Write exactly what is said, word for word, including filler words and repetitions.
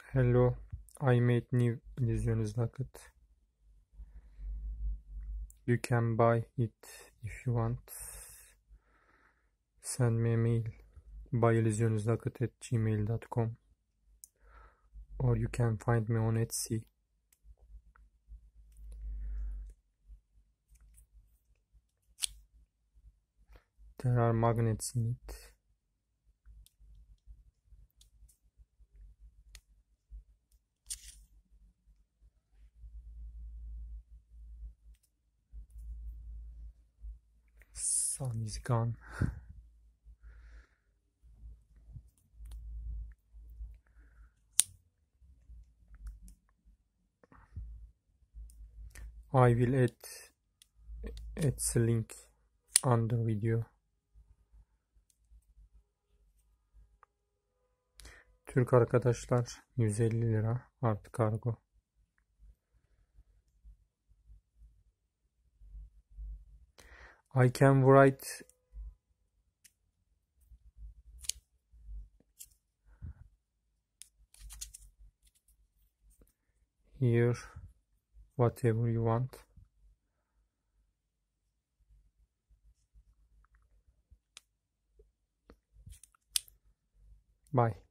Hello, I made new illusionist locket. You can buy it if you want. Send me a mail, buyillusionistlocket at gmail dot com, or you can find me on Etsy. There are magnets in it. Sun is gone. I will add Etsy link under video. Türk arkadaşlar yüz elli lira artı kargo. I can write here whatever you want. Bye.